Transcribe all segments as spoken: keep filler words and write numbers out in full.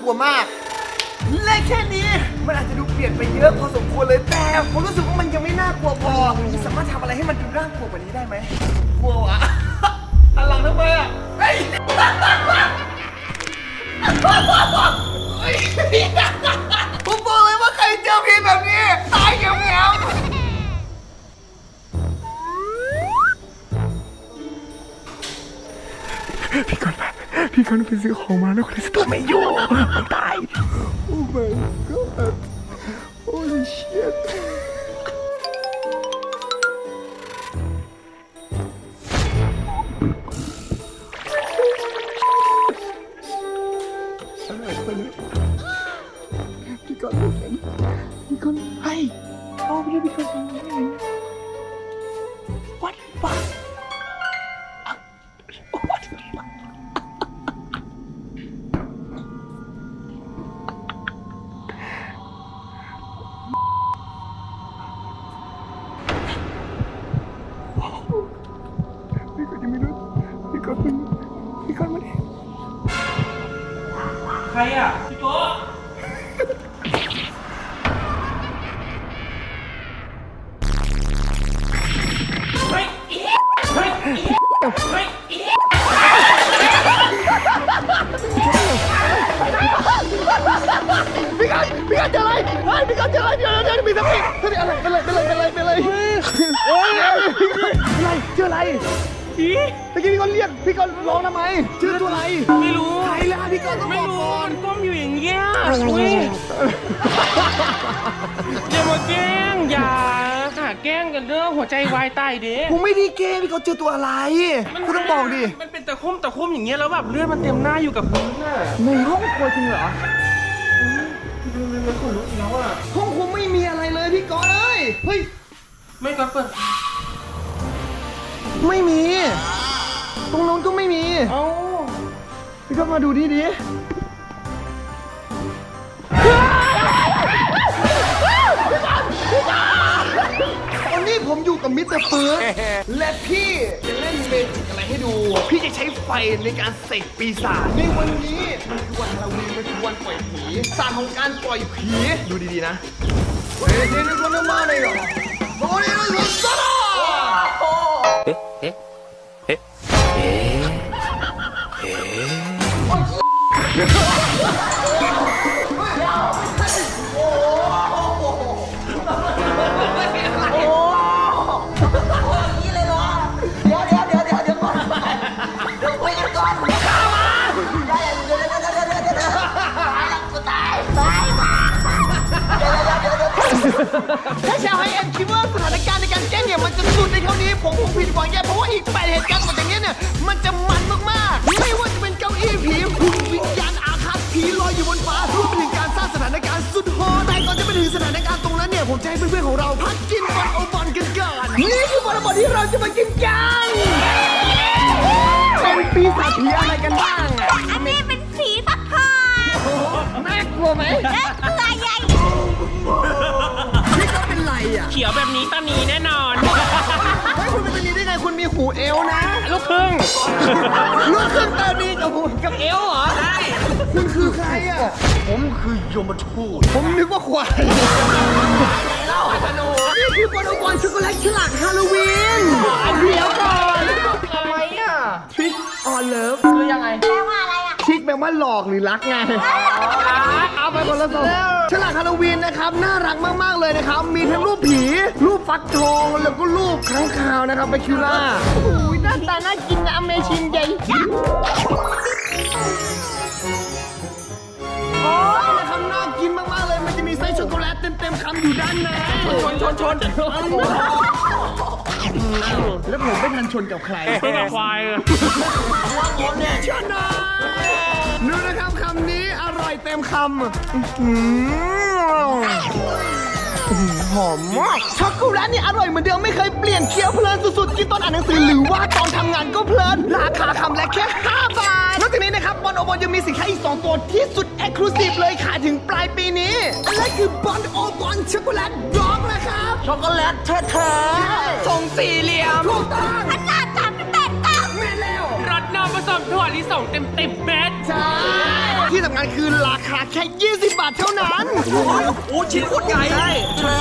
ลัวมากและแค่นี้มันอาจจะดูเปลี่ยนไปเยอะพอสมควรเลยแต่ผมรู้สึกว่ามันยังไม่น่ากลัวพอสามารถทำอะไรให้มันดูน่ากลัวกว่านี้ได้ไหมกลัววะหันหลังทำไมอ่ะเฮ้ยผมบอกเลยว่าใครเจอผีแบบนี้ตายเงี้ยวๆพี่ก่อนพี่ก่อนไปซื้อของมาแล้วคนที่ตัวไม่อยู่มันตายโอ้ my god holy shit พี่ก่อนไม่เห็นพี่ก่อนเฮ้ยเอาไปเลยพี่ก่อนไม่เห็น what fuck ใครอ่ะพี่โก้เฮ้ยเฮ้ยเฮ้ยพี่กันพี่กันเจออะไรเฮ้ยพี่กันเจออะไรเดี๋ยวเดี๋ยวมีสติสติอะไรเป็นไรเป็นไรเป็นไรเป็นไรโอ้ยอะไรเจออะไรอีเมื่อกี้พี่กันเรียกพี่กันร้องทำไมชื่อตัวอะไรไม่รู้ใครล่ะพี่กันต้องบอกก่อนก้มอยู่อย่างเงี้ยอย่ามาแกล้งอย่าหาแกล้งกันเด้อหัวใจวายตายเด้ผมไม่ได้แกล้งพี่กันเจอตัวอะไรคุณต้องบอกดิมันเป็นตะคุ่มตะคุ่มอย่างเงี้ยแล้วแบบเลือดมันเต็มหน้าอยู่กับพื้นน่ะในห้องครัวจริงเหรอดูเลยมันขนลุกแล้วอ่ะห้องครัวไม่มีอะไรเลยพี่ก้อนเอ้ยเฮ้ยไม่ก็เปิดไม่มีตรงนู้นก็ไม่มีเอ้าพี่ก้อนมาดูดิดิตอนนี้ผมอยู่กับมิสเตอร์เฟิร์สและพี่จะเล่นเมจิกอะไรให้ดูพี่จะใช้ไฟในการเสกปีศาจในวันนี้มันคือวันฮาโลวีนมันคือวันปล่อยผีศาสตร์ของการปล่อยผีดูดีๆนะเฮ้ยเดี๋ยวนี้คนมาเลยเหรอโอ้ยนี่สุดยอดเอ๊ะเอ๊ะเอ๊ะเอ๊ะถ้าชาวไฮเอ็นคิดว่าสถานการณ์ในการแก้เนี่ยมันจะสุดในเท่านี้ผมคงผิดหวังแย่เพราะว่าอีกแปดเหตุการณ์หมดอย่างเงี้ยเนี่ยมันจะมันมากๆไม่ว่าจะเป็นเก้าอี้ผีหุ่นวิญญาณอาฆาตผีลอยอยู่บนฟ้ารวมไปถึงการสร้างสถานการณ์สุดโหดแต่ก่อนจะไปถึงสถานการณ์ตรงนั้นเนี่ยผมจะให้เพื่อนๆของเราพักกินบอลโอบอลกันก่อนนี่คือบอลโอบอลที่เราจะมากินกันเป็นปีศาจผีอะไรกันบ้างอันนี้เป็นผีฟักทองน่ากลัวไหมน่ากลัวใหญ่นี่ก็เป็นไรอ่ะเขียวแบบนี้ตอนนี้แน่นอนเฮ้ยคุณเป็นแบบนี้ได้ไงคุณมีหูเอวนะลูกครึ่งลูกครึ่งตอนนี้กับหูกับเอวเหรอใช่คุณคือใครอ่ะผมคือยมทูตผมนึกว่าควายเล่าให้สนุกนี่คือบอลบอลช็อกโกแลตฉลากฮาโลวีนเดี๋ยวก่อนทำไมอ่ะทริกออนเลิฟคือยังไงแปลว่าอะไรอ่ะทริกแปลว่าหลอกหรือรักไงเอาไปคนละสองฉลากฮาโลวีนนะครับน่ารักมากๆเลยนะครับมีทั้งรูปผีรูปฟักทองแล้วก็รูปค้างคาวนะครับไปคิวล่าโอ้ยหน้าตาน่ากินนะอเมชินใหญ่โอ้ยนะครับน่ากินมากๆเลยมันจะมีไส้ช็อกโกแลตเต็มๆคำอยู่ด้านในชนชนชนแล้วผมไม่ทันชนกับใครชนกับควายเลยชนะดูนะครับคำนี้อร่อยเต็มคำหอมมากช็อกโกแลตนี่อร่อยเหมือนเดิมไม่เคยเปลี่ยนเคี้ยวเพลินสุดๆกินตอนอ่านหนังสือหรือว่าตอนทำงานก็เพลินราคาคำละแค่ห้าบาทนอกจากนี้นะครับบอลโอบอลยังมีสินค้าอีกสองตัวที่สุดเอ็กซ์คลูซีฟเลยขายถึงปลายปีนี้อันแรกคือบอลโอบอลช็อกโกแลตดอกนะครับช็อกโกแลตแท้ๆทรงสี่เหลี่ยมถูกต้องขนาดสามสิบแปดตังค์แม่แล้วรสนมผสมถั่วลิสงเต็มเต็มเม็ดใช่ที่สำคัญคือราคาแค่ยี่สิบบาทเท่านั้นโอ้ชิ้นโคตรใหญ่ใช่ใช่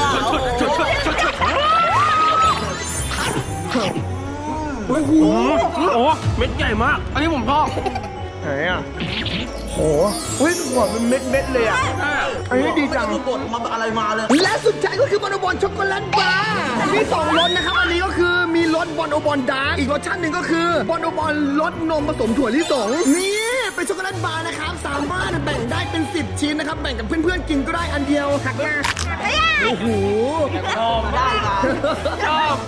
โอ้โหโอ้เม็ดใหญ่มากอันนี้ผมชอบไหนอ่ะโอ้โหหัวมันเม็ดเม็ดเลยอ่ะอันนี้ดีจังกดมาอะไรมาเลยและสุดท้ายก็คือบอลโอบอลช็อกโกแลตบาร์มีสองรสนะครับอันนี้ก็คือมีรสบอลโอบอลดาร์กอีกรสชาติหนึ่งก็คือบอลโอบอลรสนมผสมถั่วลิสงนี่เป็นช็อกโกแลตบาร์นะครับสามารถแบ่งได้เป็นสิบชิ้นนะครับแบ่งกับเพื่อนๆกินก็ได้อันเดียวหักมาโอ้โหชอบได้ชอบ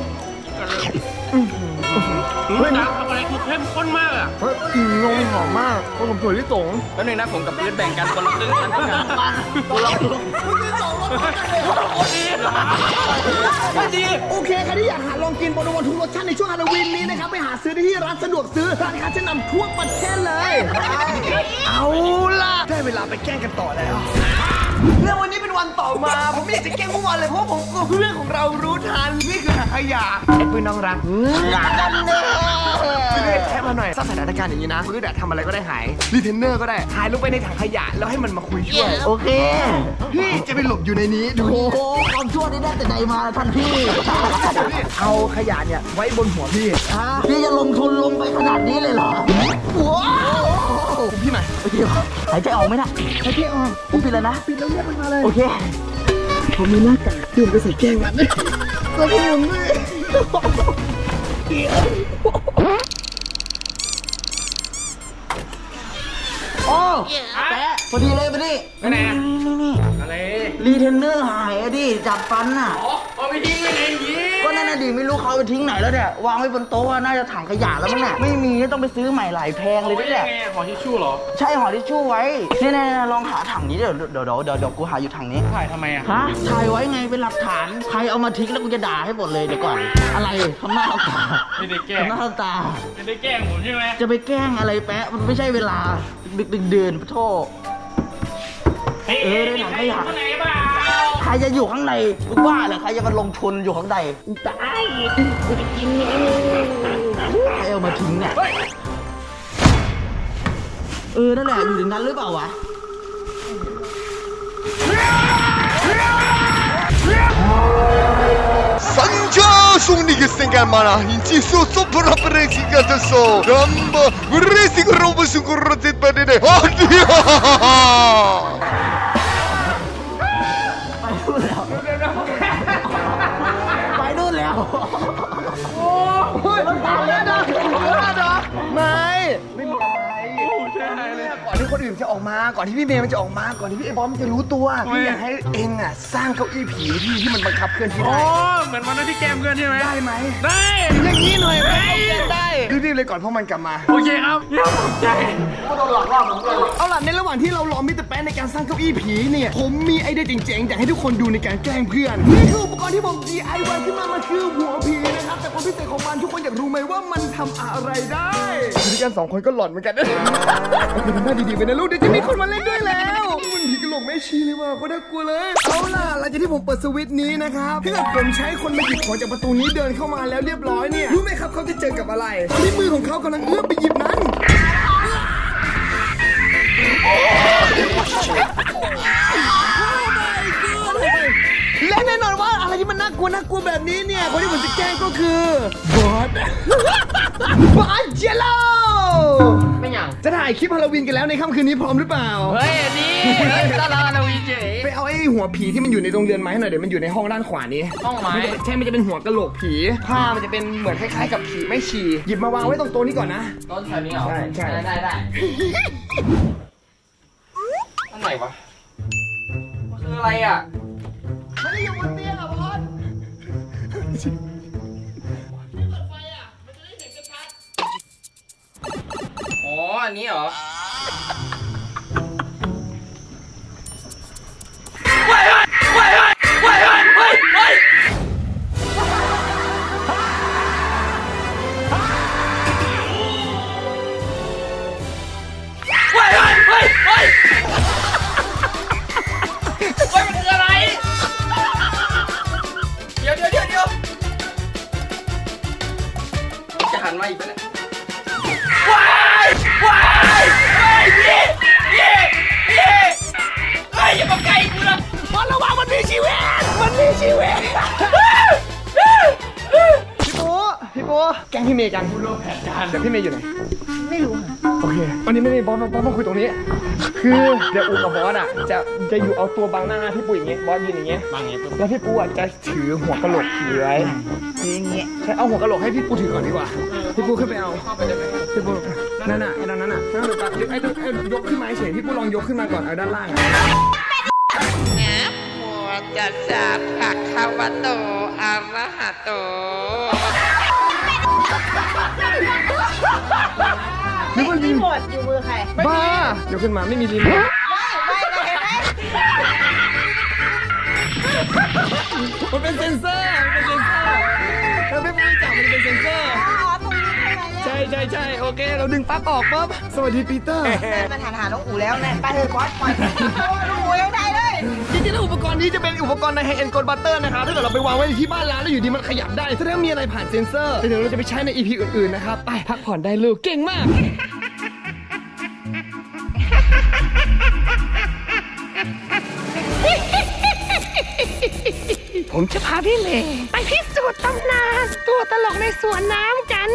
เฮ้ยน้ำอะไรคือเข้มข้นมากอ่ะเฮ้ยกลิ่นนมหอมมากผสมถั่วลิสงแล้วหนึ่งนะผมกับพื้นแบ่งกันคนละครึ่งกันเท่ากันคนละครึ่งมันคือสองรสโอ้ดีไม่ดีโอเคใครที่อยากหาลองกินบอลโอบอลทุกรสชาติในช่วงฮาโลวีนนี้นะครับไปหาซื้อได้ที่ร้านสะดวกซื้อร้านค้าชั้นนำทั่วประเทศเลยเอาล่ะได้เวลาไปแกล้งกันต่อแล้วเรื่องวันนี้เป็นวันต่อมาผมไม่อยากจะแกล้งเมื่อวานเลยเพราะผมกลัวเพื่อนของเรารู้ทันนี่คือถังขยะไอ้ปืนน้องรักอยากกันเนอะแค่มาหน่อยสร้างสถานการณ์อย่างนี้นะปืนแต่ทำอะไรก็ได้หายรีเทนเนอร์ก็ได้หายลงไปในถังขยะแล้วให้มันมาคุยช่วยโอเคพี่จะไปหลบอยู่ในนี้ดูโอ้โหความชั่วนี่ได้แต่ใดมาท่านพี่เอาขยะเนี่ยไว้บนหัวพี่พี่จะลงทุนลงไปขนาดนี้เลยเหรอว้าวพี่หน่อยโอเคหายใจออกไหมนะหายใจออกผมปิดแล้วนะปิดแล้วเรียกมันมาเลยโอเคผมมีหน้ากากที่ผมจะใส่แกงมันก็พี่ผมด้วยโอ้แปะพอดีเลยพอดีไปไหนนี่นี่อะไรรีเทนเนอร์หายอะดิจับฟันน่ะอ๋อเอาไปทิ้งไว้ไหนยีก็นั่นน่ะดิไม่รู้เขาไปทิ้งไหนแล้วเนี่ยวางไว้บนโต๊ะน่าจะถังขยะแล้วมั้งเนี่ยไม่มีต้องไปซื้อใหม่หลายแพงเลยนี่แหละห่อทิชชู่เหรอใช่ห่อทิชชู่ไว้เนี่ยๆลองหาถังนี้เดี๋ยวเดี๋ยวเดี๋ยวเดี๋ยวกูหาอยู่ถังนี้ถ่ายทำไมอะฮะถ่ายไว้ไงเป็นหลักฐานใครเอามาทิ้งแล้วกูจะด่าให้หมดเลยเดี๋ยวก่อนอะไรทำหน้าทำตาไม่ได้แกล้งทำหน้าทำตาไม่ได้แกล้งผมใช่ไหมจะไปแกล้งอะไรแปะมันไม่ใช่เวลาดึกดึกเดินโทษเออได้หนังขยะใครจะอยู่ข้างในกูว่าเหรอใครจะมาลงทุนอยู่ข้างในตายกูจะกินใครเอามาทิ้งเนี่ยเออนั่นแหละอยู่ในนั้นหรือเปล่าวะ Sonraki sengal mana inci susu pernah bereaksi kata so gambar bereaksi kerobos sungguh pada deh aduh ไปนู่นแล้วโอ้ยมันตายแล้วนะไม่ไม่มีอะไรก่อนที่คนอื่นจะออกมาก่อนที่พี่เมย์มันจะออกมาก่อนที่พี่ไอ้บอมจะรู้ตัวพี่อยากให้เองอ่ะสร้างเก้าอี้ผีที่ที่มันบังคับเคลื่อนที่ได้เหมือนวันนั้นที่แกมเพื่อนใช่ไหมได้ไหมได้อย่างนี้หน่อยไหมได้รีบๆเลยก่อนเพราะมันกลับมาโอเคครับใจก็โดนหลอกล่อเหมือนกันเอาล่ะในระหว่างที่เรารอมิสเตอร์แป๊ะในการสร้างเก้าอี้ผีเนี่ยผมมีไอเดียเจ๋งๆอยากให้ทุกคนดูในการแกล้งเพื่อนนี่คืออุปกรณ์ที่ผม ดี ไอ วาย ขึ้นมามันคือหัวผีนะครับแต่ความพิเศษของมันทุกคนอยากรู้ไหมว่ามันทำอะไรได้ดูกันสองคนก็หลอนเหมือนกันนะทำหน้าดีๆไปนะลูกเดี๋ยวจะมีคนมาเล่นด้วยแล้วมันผีกระโหลกแม่ชีเลยว่ะก็น่ากลัวเลยเอาล่ะหลังจากที่ผมเปิดสวิตช์นี้นะครับถ้าเกิดผมใช้คนมาหยิบของจากประตูนี้เดินเข้ามาแล้วเรียบร้อยเนี่ยรู้ไหมครับเขาจะเจอกับอะไรตอนที่มือของเขากำลังเอื้อมไปหยิบนั้นและแน่นอนว่าอะไรที่มันน่ากลัวน่ากลัวแบบนี้เนี่ยคนที่ผมจะแกล้งก็คือบอสบอสเจโร่ไม่ยังจะถ่ายคลิปฮาโลวีนกันแล้วในค่ำคืนนี้พร้อมหรือเปล่าเฮ้ยนี่ตอนฮาโลวีนเฉยไปเอาไอ้หัวผีที่มันอยู่ในโรงเรือนไม้หน่อยเดี๋ยวมันอยู่ในห้องด้านขวานี้ห้องไม้ใช่มันจะเป็นหัวกะโหลกผีผ้ามันจะเป็นเหมือนคล้ายๆกับผีไม่ฉี่หยิบมาวางไว้ตรงโต๊ะนี้ก่อนนะโต๊ะแถวนี้เหรอใช่ใช่ได้ได้อันไหนวะมันคืออะไรอ่ะไม่ได้อยู่บนเตียงอ่ะบอสอ๋ออันนี้เหรอว้ายว้ายว้ายว้ายว้ายว้ายว้ายว้ายว้ายว้ายว้ายมันคืออะไรเดี๋ยวเดี๋ยวเดี๋ยวเดี๋ยวจะหันมาอีกไหมเนี่ยว้ายว้ายว้ายแกล้งพี่เมย์กันรู้แผนการเดี๋ยวพี่เมย์อยู่ไหนไม่รู้โอเควันนี้ไม่ได้บอสบอสมาคุยตรงนี้คือเดี๋ยวอูกับบอสอ่ะจะจะอยู่เอาตัวบังหน้าพี่ปูอย่างเงี้ยบอสยืนอย่างเงี้ยบังอย่างเงี้ยแล้วพี่ปูอ่ะจะถือหัวกะโหลกถือไว้อย่างเงี้ยใช่เอาหัวกะโหลกให้พี่ปูถือก่อนดีกว่าพี่ปูขึ้นไปเอาพี่ปูนั่นน่ะไอ้นั่นน่ะนั่นน่ะไอ้ไอ้ยกขึ้นมาเฉยพี่ปูลองยกขึ้นมาก่อนเอาด้านล่างจะจับผักคาวะโตอะระหะโตไอ้รีโมทอยู่มือใครบ้าเดี๋ยวขึ้นมาไม่มีรีโมทไม่ไม่ไม่มันเป็นเซนเซอร์มันเป็นเซนเซอร์เราไม่ไม่จับมันเป็นเซนเซอร์ใช่ใช่ใช่โอเคเราดึงปลั๊กออกปั๊บสวัสดีปีเตอร์มันหันหาน้องอูแล้วเนี่ยไปเถอะบอสปล่อยน้องอูยังได้เลยจริงๆแล้วอุปกรณ์นี้จะเป็นอุปกรณ์ในไฮเอ็นด์โกลด์บัตเตอร์นะครับถ้าเกิดเราไปวางไว้ที่บ้านร้านแล้วอยู่ดีมันขยับได้แสดงว่ามีอะไรผ่านเซนเซอร์เดี๋ยวเราจะไปใช้ใน อี พี อื่นๆนะครับไปพักผ่อนได้ลูกเก่งมากผมจะพาพี่เมย์ไปพิสูจน์ตำนานตัวตลกในสวนน้ำกัน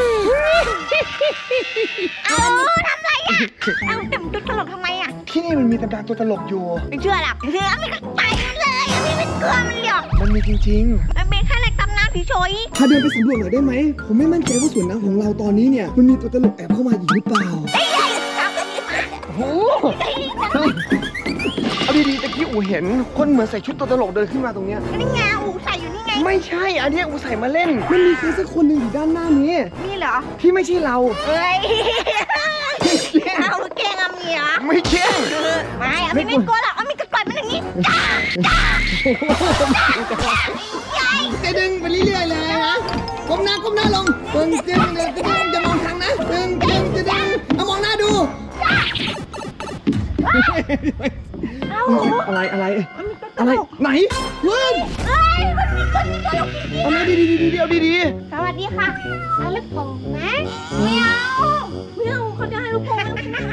เอาทำไรอ่ะเอาแต่งตัวตลกทำไมอ่ะที่นี่มันมีตำนานตัวตลกอยู่ไม่เชื่อหรอกเชื่อไม่ก็ไปเลยพี่ไม่กลัวมันหรอกมันมีจริงๆมันเป็นแค่ในตำนานผีโชยพาเดินไปสำรวจหน่อยได้ไหมผมไม่มั่นใจว่าสวนน้ำของเราตอนนี้เนี่ยมันมีตัวตลกแอบเข้ามาอีกหรือเปล่าโอ้โหเอาดีๆตะกี้อูเห็นคนเหมือนใส่ชุดตัวตลกเดินขึ้นมาตรงเนี้ยนี่ไงอูใส่อยู่นี่ไงไม่ใช่อันนี้อูใส่มาเล่นมันมีใครสักคนหนึ่งอยู่ด้านหน้านี้นี่เหรอที่ไม่ใช่เราเฮ้ยเอาแกงอะมีเหรอไม่แกงไม่เอาไม่ไม่กลัวหรอกเอาไม่กระต่ายมันอย่างนี้จะดึงไปเรื่อยๆเลยนะก้มหน้าก้มหน้าลงตึงตึงตึงตึงจะมองทางนะตึงตึงตึงเอามองหน้าดูอะไรอะไรอะไรไหนเพื่อนเอาไหนดีดีดีดีเอาดีดีสวัสดีค่ะเอาลูกโป่งนะไม่เอาไม่เอาเขาจะให้ลูกโป่ง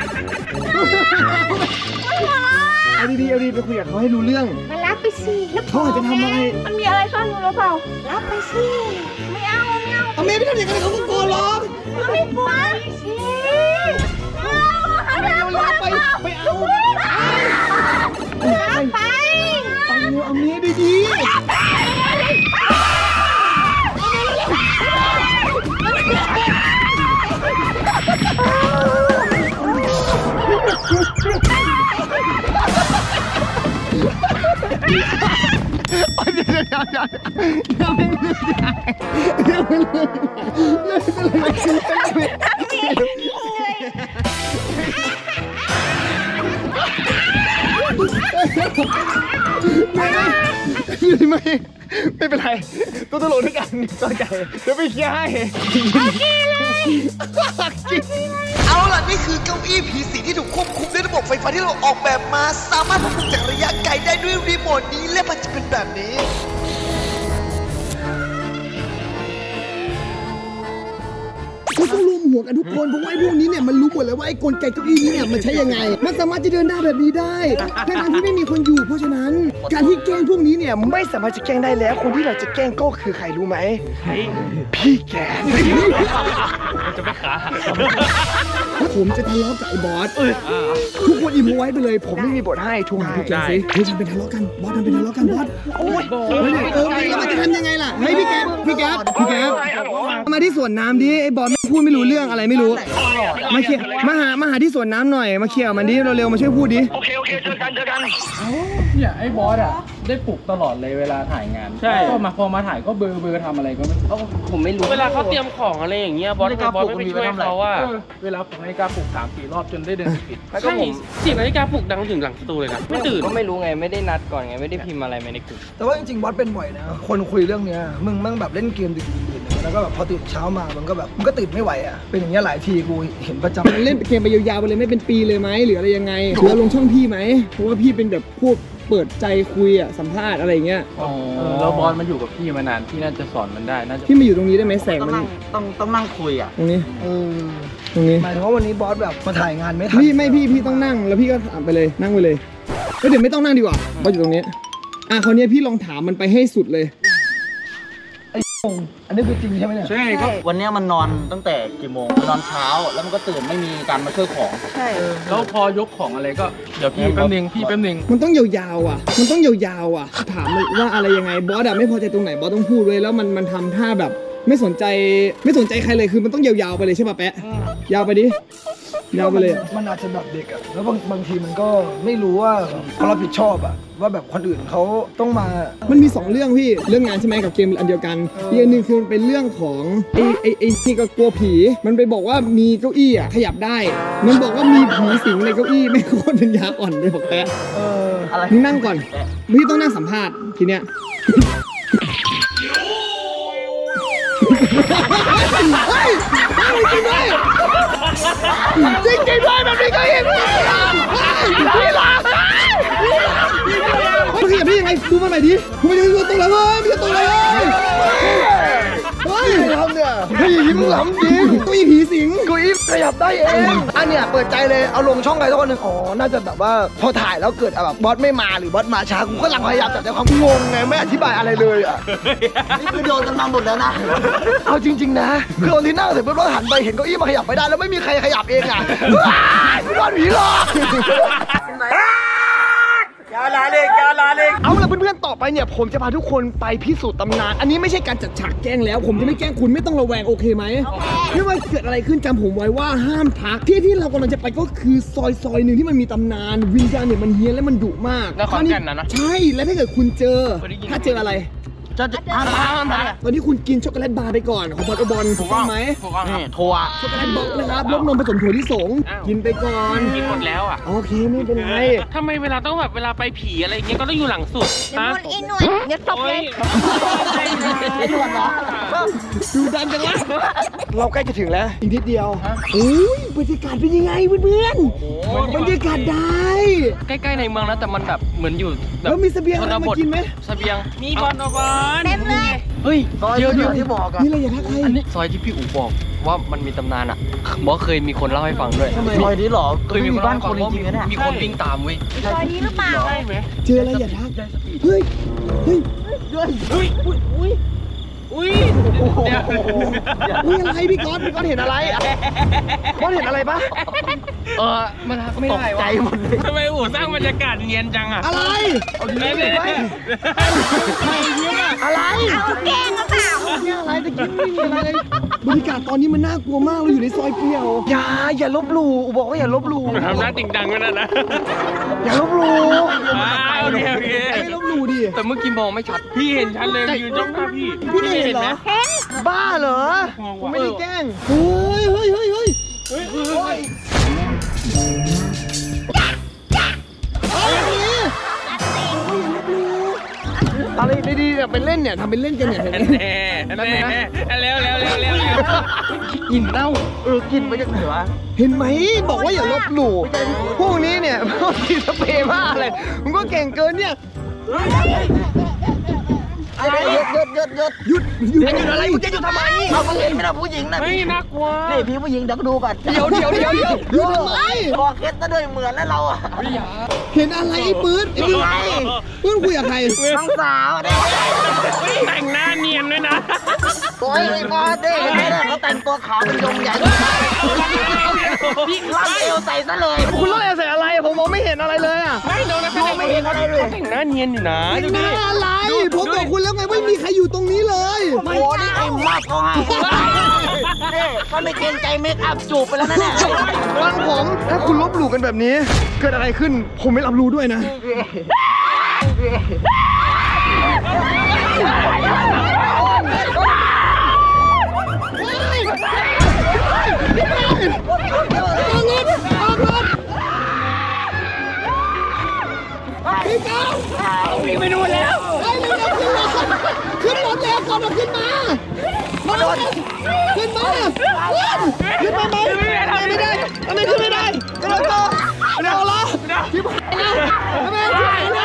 เอาดีดีเอาดีไปคุยกับเขาให้รู้เรื่องมารับไปสิเขาอาจจะทำอะไรมันมีอะไรซ่อนอยู่หรือเปล่ารับไปสิไม่เอาไม่เอาเอาเมย์ไม่ทำอย่างนั้นเขาก็กลัวหรอกไม่กลัวสิเอาไปไปไปเอาไปไปเอาเมย์ดีดีเดี๋ยวเดี๋ยวเดี๋ยวยังไม่เลือกยังไม่เลือกเลือกเลยไม่ไม่เป็นไรตัวตลกด้วยกันต่อใจเดี๋ยวไปเคลียร์ให้เอาล่ะนี่คือเก้าอี้ผีสิงที่ถูกควบคุมด้วยระบบไฟฟ้าที่เราออกแบบมาสามารถควบคุมจากระยะไกลได้ด้วยรีโมทนี้และมันจะเป็นแบบนี้เขาต้องรวมหัวกันทุกคนเพราะว่าไอ้พวกนี้เนี่ยมันรู้หมดเลยว่าไอ้กลไกเก้าอี้นี้เนี่ยมันใช้ยังไงมันสามารถจะเดินได้แบบนี้ได้ทั้งที่ไม่มีคนอยู่เพราะฉะนั้นการที่แกล้งพวกนี้เนี่ยไม่สามารถจะแกล้งได้แล้วคนที่เราจะแกล้งก็คือใครรู้ไหมพี่แกจะไปขาผมจะทะเลาะกับไอ้บอสทุกคนอิมไว้ไปเลยผมไม่มีบทให้ทวงพี่แกสิเฮ้ยทำเป็นทะเลาะกันบอสทำเป็นทะเลาะกันบอสโอ้ยเออแล้วมันจะทำยังไงล่ะเฮ้ยพี่แกพี่แกพี่แกมาที่สวนน้ำดิไอ้บอสพูดไม่รู้เรื่องอะไรไม่รู้มาเคลียร์มาหามาหาที่สวนน้ำหน่อยมาเคลียร์มันดิเร็วๆมาช่วยพูดดิโอเคโอเคเจอกันเจอกันเนี่ยไอ้บอสอ่ะได้ปลุกตลอดเลยเวลาถ่ายงานใช่ก็มาพอมาถ่ายก็เบอร์เบอร์ทำอะไรก็ไม่ผมไม่รู้เวลาเขาเตรียมของอะไรอย่างเงี้ยบอสบอสไม่ไปช่วยเขาว่าเวลาผมนาฬิกาปลุกสามสี่รอบจนได้เดินปิดใช่เสียงนาฬิกาปลุกดังถึงหลังประตูเลยนะไม่ตื่นก็ไม่รู้ไงไม่ได้นัดก่อนไงไม่ได้พิมพ์อะไรไม่ได้คุยแต่ว่าจริงๆบอสเป็นบ่อยนะคนคุยเรื่องเนี้ยมึงมั่งแบบเล่นเกมดึกๆแล้วก็แบบพอตื่นเช้ามามันก็แบบมันก็ตื่นไม่ไหวอ่ะเป็นอย่างเงี้ยหลายทีกูเห็นประจำเล่นเกมไปยาวๆไปเลยไม่เป็นปีเลยไหมหรืออะไรยังไงแล้วลงช่องพี่ไหมเพราะว่าพี่เป็นแบบพวกเปิดใจคุยอ่ะสัมภาษณ์อะไรเงี้ยอ๋อแล้วบอสมันอยู่กับพี่มานานพี่น่าจะสอนมันได้น่าจะพี่มาอยู่ตรงนี้ได้ไหมแสงมันต้องต้องนั่งคุยอ่ะตรงนี้เออตรงนี้หมายถึงว่าวันนี้บอสแบบมาถ่ายงานไม่ทันพี่ไม่พี่พี่ต้องนั่งแล้วพี่ก็ถามไปเลยนั่งไปเลยก็เดี๋ยวไม่ต้องนั่งดีกว่าบอสอยู่ตรงนี้อ่ะคราวนี้พี่ลองถามมันไปให้สุดเลยไอ้อันนี้คือจริงใช่ไหมเนี่ยใช่ก็วันนี้มันนอนตั้งแต่กี่โมงนอนเช้าแล้วมันก็ตื่นไม่มีการมาช่วยของใช่แล้วพอยกของอะไรก็เดี๋ยวพี่แป๊บนึงพี่แป๊บนึงมันต้องยาวๆอ่ะ มันต้องยาวๆอ่ะ ถามว่าอะไรยังไง บอสอะไม่พอใจตรงไหน บอสต้องพูดเลย แล้วมันมันทำท่าแบบไม่สนใจ ไม่สนใจใครเลย คือมันต้องยาวๆไปเลยใช่ป่ะแปะ ยาวไปดิ ยาวไปเลยอะมันอาจจะแบบเด็กอะแล้วบางบางทีมันก็ไม่รู้ว่าเขารับผิดชอบอะว่าแบบคนอื่นเขาต้องมามันมีสองเรื่องพี่ เรื่องงานใช่ไหมกับเกมอันเดียวกัน อีกอันหนึ่งคือมันเป็นเรื่องของไอ้ไอ้ไอ้ที่ก็กลัวผี มันไปบอกว่ามีเก้าอี้อ่ะขยับได้ มันบอกว่ามีผีสิงในเก้าอี้ไม่โคตรเป็นยาอ่อนเลยบอกแปะเอออะไรมึงนั่งก่อน พี่ต้องนั่งสัมภาษณ์ทีเนี้ย เฮ้ยจริงด้วยจริงจริงด้วยแบบนี้ก็เห็นเลยพี่หลานมันขยับได้ยังไงดูมันหน่อยดิกูไม่ได้ดูตรงเลยเว้ยไม่ใช่ตรงเลยเฮ้ยทำเนี่ยพี่ยิ้มหล้ำจริงตัวอีผีสิงกูอีฟขยับได้เองอันเนี้ยเปิดใจเลยเอาลงช่องใครสักคนหนึ่งอ๋อน่าจะแบบว่าพอถ่ายแล้วเกิดแบบบอสไม่มาหรือบอสมาช้ากูก็กำลังพยายามจับใจความงงไงไม่อธิบายอะไรเลยอ่ะนี่คือโดนกันมาหมดแล้วนะเอาจริงๆนะคือตอนที่นั่งเสร็จปุ๊บเราหันไปเห็นเก้าอี้มันขยับไม่ได้แล้วไม่มีใครขยับเองอ่ะว้ายไม่โดนผีหลอกเอาล่ะเพื่อนๆต่อไปเนี่ยผมจะพาทุกคนไปพิสูจน์ตำนานอันนี้ไม่ใช่การจัดฉากแกล้งแล้วผมจะไม่แกล้งคุณไม่ต้องระแวงโอเคไหมไม่ว่าเกิดอะไรขึ้นจำผมไว้ว่าห้ามทักที่ที่เรากำลังจะไปก็คือซอยซอยหนึ่งที่มันมีตำนานวิญญาณเนี่ยมันเฮี้ยนและมันดุมากนครแก่นนะนะใช่แล้วถ้าเกิดคุณเจอถ้าเจออะไรจะจะห้ามห้ามห้ามตอนนี้คุณกินช็อกโกแลตบาร์ไปก่อนของบอลบอลถูกต้องไหมถูกต้องครับนี่โทรอะช็อกโกแลตบอลนะครับรสนมผสมถั่วลิสงอ้าวกินไปก่อนกินหมดแล้วอ่ะโอเคไม่เป็นไรทำไมเวลาต้องแบบเวลาไปผีอะไรอย่างเงี้ยก็ต้องอยู่หลังสุดเดี๋ยวฮะมันอีหน่วยเดี๋ยวตบโอ้เลย ยไอ้ด่วนเหรอดูดันจังวะเราใกล้จะถึงแล้วอีกนิดเดียวโอ้ยบรรยากาศเป็นยังไงเพื่อนๆบรรยากาศได้ใกล้ๆในเมืองนะแต่มันแบบเหมือนอยู่แบแล้บวมีเสบียงอะไรมากินไหมเสบียงมีบอลบอลเต็มเลยเฮ้ยซอยเดี๋ยวเดีเดี๋ยยว วที่บอกอะนี่อะไรอย่าทักใครอันนี้ซอยที่พี่อู๋บอกว่ามันมีตำนานอ่ะบอกเคยมีคนเล่าให้ฟังด้วยซอยนี้เหรอเคยมีคนบ้าเล่าน ให้คฟันงจริงๆนะเนี่ยมีคนวิ่งตามเว้ยซอยนี้หรือเปล่าใช่ไหมเจออะไรอย่าทักเฮ้ยเฮ้ยอุ้ยอุ้ยอุ้ยอุ้ยเดี๋ยวอุ้ยอะไรพี่ก๊อตพี่ก๊อตเห็นอะไรก๊อตเห็นอะไรปะเออมันทักไม่ได้วะใจหมดเลยทำไมอู๋สร้างบรรยากาศเนียนจังอ่ะอะไรเอาดีๆเลยอะไรเอาแกงหรือเปล่าอะไรตะกี้ไม่มีอะไรเลยบรรยากาศตอนนี้มันน่ากลัวมากเราอยู่ในซอยเปลี่ยวอย่าอย่าลบหลู่บอกว่าอย่าลบหลู่ทำหน้าติ่งดังกันนะนะอย่าลบหลู่อ้าวโอเคโอเคไม่ลบหลู่ดิแต่เมื่อกี้มองไม่ชัด พี่เห็นชัดเลยยืนจ้องหน้าพี่พี่ไม่เห็นเหรอบ้าเหรอผมไม่ได้แกล้งเฮ้ยเฮ้ยเฮ้ยเฮ้ยเฮ้ยเฮ้ยเฮ้ยอะไรดีๆเนี่ยเป็นเล่นเนี่ยทำเป็นเล่นกันเนี่ยเห็นไหมแน่แน่แล้วแล้วแล้วแล้วแล้วอินเน่าเออกินไปจากไหนวะเห็นไหมบอกว่าอย่าลบหลู่พวกนี้เนี่ยพวกที่สเปรย์บ้าอะไรมึงก็เก่งเกินเนี่ยอะไรหยุดหยุดหยุดหยุดหยุดหยุดหยุดอะไรมึงจะหยุดทำไมเอามึงเห็นไหมล่ะผู้หญิงนะเฮ้ยน่ากลัวนี่พี่ผู้หญิงเดี๋ยวดูก่อนเดี๋ยวเดี๋ยวเดี๋ยวเดี๋ยวหยุดทำไมบอกเคสซะด้วยเหมือนแล้วเราอะเห็นอะไรไอ้ปื๊ดไอ้ปื๊ดปื๊ดคุยกับใครน้องสาวเนี่ยแต่งหน้าเนียนด้วยนะโอ้ยไอ้บอสเด้เขาแต่งตัวขาวเป็นยงใหญ่พี่ลั่นเอวใส่ซะเลยคุณเล่าอะไรใส่อะไรผมมองไม่เห็นอะไรเลยอ่ะไม่โดนนะไม่เห็นอะไรเลยแต่งหน้าเนียนอยู่นะดูดิน่าอะไรผมบอกคุณแล้วไงไม่มีใครอยู่ตรงนี้เลยโอ้นี่ไอ้มากเขาให้นี่ก็ไม่เกรงใจเมคอัพจูบไปแล้วนะเนี่ยฟังผมถ้าคุณลบหลู่กันแบบนี้ เกิดอะไรขึ้นผมไม่รับรู้ด้วยนะวิ่งไปดูแล้วขึ้นรถแล้วก่อนขึ้นมาขึ้นมาขึ้นขึ้นมาไหมไม่ได้ทำไมขึ้นไม่ได้กระโดดต่อเร็วละพี่ผ่านนะทำไมพี่ผ่านนะ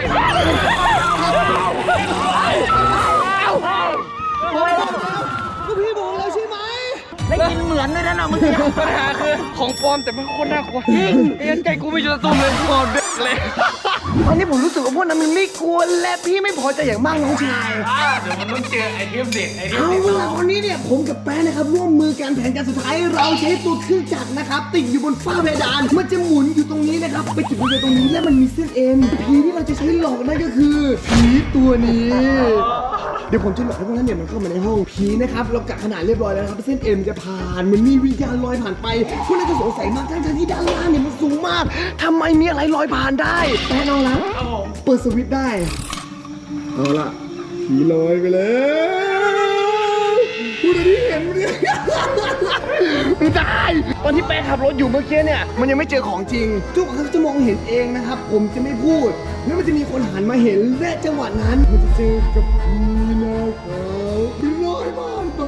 ก็พี่บอกแล้วใช่ไหมได้กินเหมือนด้วยนะนะเมื่อกี้ปัญหาคือของปลอมแต่มันโคตรน่ากลัวจริงไอ้ยันใจกูไม่จะตุ้มเลยปลอมเด็กเลยตอนนี้ผมรู้สึกว่าพวกนั้นมันไม่กลัวและพี่ไม่พอใจอย่างมากน้องชายเดี๋ยวมันต้องเจอไอเทมเด็ดไอเทมเอาเด็ดล่ะตอนนี้เนี่ยผมกับแป๊ะนะครับร่วมมือกันแผนการสุดท้ายเราใช้ตัวเครื่องจักรนะครับติดอยู่บนฝ้าเพดานมันจะหมุนอยู่ตรงนี้นะครับไปจุดบริเวณตรงนี้และมันมีเส้นเอ็นผีที่เราจะใช้หลอกนั่นก็คือผีตัวนี้เดี๋ยวผมจะหลอกให้พวกนั้นเนี่ยมันเข้ามาในห้องผีนะครับเรากะขนาดเรียบร้อยแล้วนะครับเส้นเอ็นจะผ่านมันมีวิญญาณลอยผ่านไปพวกนั้นจะสงสัยมากทั้งที่ด้านล่างเนี่ยมันสูงมากทำไมมีอะไรลอยผ่านได้แป๊ะน้องรักเปิดสวิตช์ได้เอาล่ะผีลอยไปเลยพูดที่เห็นมันเนี่ยไม่ได้ตอนที่แป๊ะขับรถอยู่เมื่อกี้เนี่ยมันยังไม่เจอของจริงทุกคนจะมองเห็นเองนะครับผมจะไม่พูดแล้วมันจะมีคนหันมาเห็นและจังหวะนั้นมันจะเจอกับผีนะครับผีลอยผ่านไป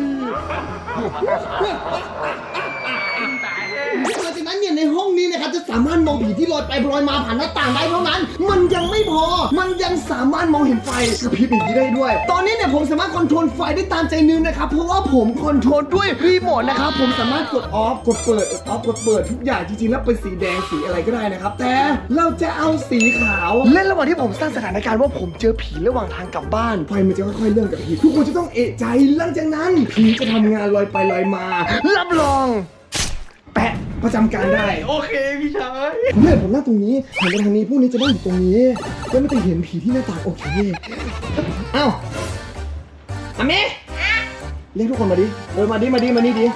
หลังจากนั้นเนี่ยในห้องนี้นะครับจะสามารถมองผีที่ลอยไปลอยมาผ่านหน้าต่างได้เท่านั้นมันยังไม่พอมันยังสามารถมองเห็นไฟกระพริบอย่างนี้ได้ด้วยตอนนี้เนี่ยผมสามารถคอนโทรลไฟได้ตามใจนึงนะครับเพราะว่าผมคอนโทรลด้วยรีโมทนะครับผมสามารถกดออฟกดเปิดออฟกดเปิดทุกอย่างจริงๆแล้วเป็นสีแดงสีอะไรก็ได้นะครับแต่เราจะเอาสีขาวเล่นระหว่างที่ผมสร้างสถานการณ์ว่าผมเจอผีระหว่างทางกลับบ้านไฟมันจะค่อยๆเริ่มกับผีทุกคนจะต้องเอะใจหลังจากนั้นผีจะทำงานลอยไปลอยมารับรองแปะประจำการได้โอเคพี่ชายผมเนี่ยผมนั่งตรงนี้หันไปทางนี้พวกนี้จะนั่งอยู่ตรงนี้แล้วมันจะเห็นผีที่หน้าต่างโอเคเอ้าอาเมเรียกทุกคนมาดิเออมาดิมาดิมานี่ดิ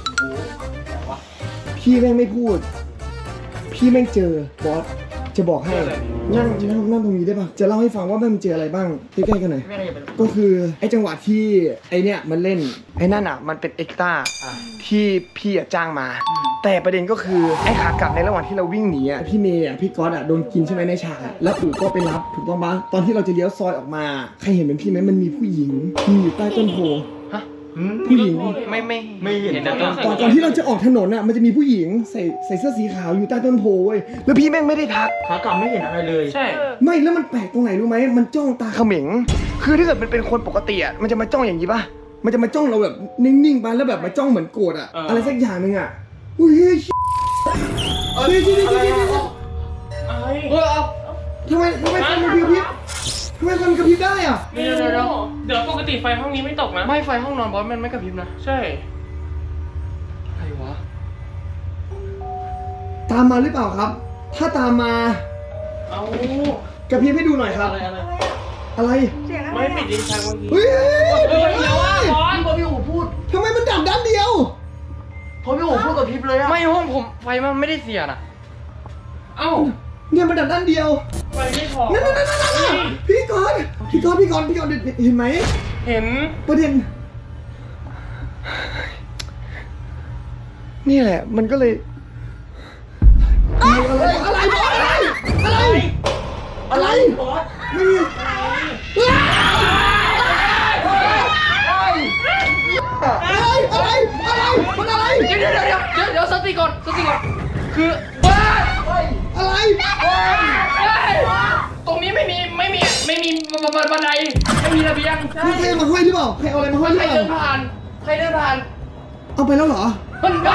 พี่แม่งไม่พูดพี่แม่งเจอบอสจะบอกให้นั่งนั่งนั่งตรงนี้ได้ป่ะจะเล่าให้ฟังว่าแม่งเจออะไรบ้างใกล้ๆกันหน่อยก็คือไอ้จังหวะที่ไอ้เนี่ยมันเล่นไอ้นั่นอ่ะมันเป็นเอ็กซ์ต้าที่พี่จ้างมาแต่ประเด็นก็คือไอ้ขากลับในระหว่างที่เราวิ่งหนีอ่ะพี่เมย์อ่ะพี่ก๊อตอ่ะโดนกินใช่ไหมในฉากแล้วปู่ก็ไปรับถูกต้องปะตอนที่เราจะเลี้ยวซอยออกมาใครเห็นเป็นพี่ไหมมันมีผู้หญิงมีอยู่ใต้ต้นโพผู้หญิงไม่ไม่ไม่เห็นตอนตอนที่เราจะออกถนนอ่ะมันจะมีผู้หญิงใส่ใส่เสื้อสีขาวอยู่ใต้ต้นโพเว้ยแล้วพี่แม่งไม่ได้ทักขากลับไม่เห็นอะไรเลยใช่ไม่แล้วมันแปลกตรงไหนรู้ไหมมันจ้องตาเขม็งคือถ้าเกิดมันเป็นคนปกติอ่ะมันจะมาจ้องอย่างนี้ป่ะมันจะมาจ้องเราแบบนิ่งๆไปแล้วแบบมาจ้องเหมือนโกรธอ่ะอะไรสักอย่างนึงอ่ะอุ้ยอะไรที่นี่ที่นี่อะไรเออทำไมทำไมไฟมันกระพริบทำไมมันกระพริบได้อ่ะเดี๋ยวเดี๋ยวเดี๋ยวเดี๋ยวปกติไฟห้องนี้ไม่ตกนะไม่ไฟห้องนอนบอสมันไม่กระพริบนะใช่อะไรวะตามมาหรือเปล่าครับถ้าตามมาเอากระพริบให้ดูหน่อยครับอะไรอะไรไม่ปิดดิฉันเมื่อกี้เฮ้ยเดี๋ยวว่าบอสพอพี่อู๋พูดทำไมมันดับด้านเดียวพอพี่อู๋พูดกับพริบเลยอะไม่ห้องผมไฟมันไม่ได้เสียนะเอ้าเนี่ยมันดับด้านเดียวไฟไม่พอนั่นนั่นนั่นนั่นพี่กอนพี่กอนพี่กอนพี่กอนเห็นไหมเห็นประเด็นนี่แหละมันก็เลยอะไรอะไรอะไรอะไรอะไรไม่มีอะไรอะไรอะไรมันอะไรเดี๋ยวเดี๋ยวเดี๋ยวเดี๋ยวเดี๋ยวสติก่อนสติก่อนคือบ้าอะไรตรงนี้ไม่มีไม่มีไม่มีบันไดไม่มีระเบียงใครมาห้อยหรือเปล่าใครเอาอะไรมาห้อยหรือเปล่าใครเดินผ่านใครเดินผ่านเอาไปแล้วเหรอมันบ้า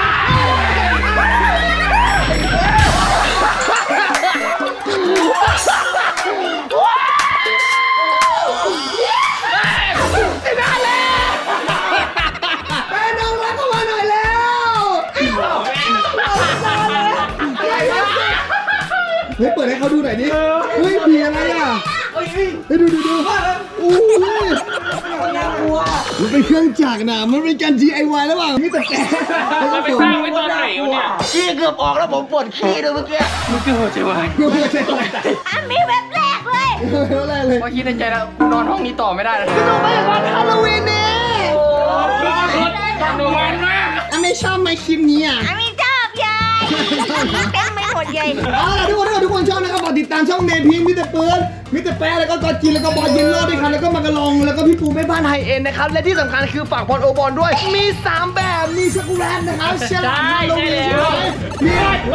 เฮ้ยเปิดให้เขาดูหน่อยดิเฮ้ยผีอะไรอ่ะเฮ้ยดูดูดูโอ้ยมันเป็นเครื่องจักรนะมันเป็นการ ดี ไอ วาย แล้วว่ะนี่แต่แกมันไปสร้างไว้ตอนไหนวะเนี่ยขี้เกือบออกแล้วผมปวดขี้เลยเมื่อกี้มันเกือบหัวใจวายเกือบหัวใจวายอันนี้แบบแรกเลยเท่าแรกเลยพอคิดในใจแล้วนอนห้องนี้ต่อไม่ได้แล้วสนุกไหมวันฮาโลวีนเนี่ยโอ้สนุกมากอันไม่ชอบไหมคลิปนี้อ่ะอันไม่ชอบยายเต็มไม่หมดยายเอาล่ะทุกคนถ้าทุกคนชอบนะครับฝากติดตามช่องเนพิงมิสเตอร์ปืนมิสเตอร์แป๊ะแล้วก็กอจินแล้วก็บอลยินโลด้วยครับแล้วก็มากระลองแล้วก็พี่ปูแม่บ้านไฮเอ็นนะครับและที่สำคัญคือฝากบอลโอบอลด้วยมีสามแบบมีช็อกโกแลตนะครับเชลล์ฮาโลวีนมี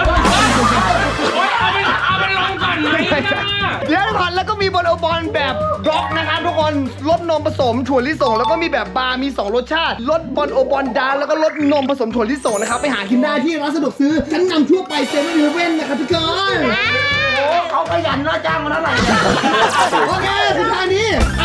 เอาไปเอาไปลองก่อนไหมเดี๋ยวก่อนแล้วก็มีบอลโอบอลแบบบล็อกนะครับทุกคนรสนมผสมถั่วลิสงแล้วก็มีแบบบาร์มีสองรสชาติรสบอลโอบอลดาร์แล้วก็รสนมผสมถั่วลิสงนะครับไปหากินได้ที่ร้านสะดวกซื้อชั้นนำทั่วไปเซเว่นอีเลฟเว่นนะครับทุกคนเขาไปยันนะจ้างมาเท่าไหร่เนี่ยโอเคสุดท้ายนี้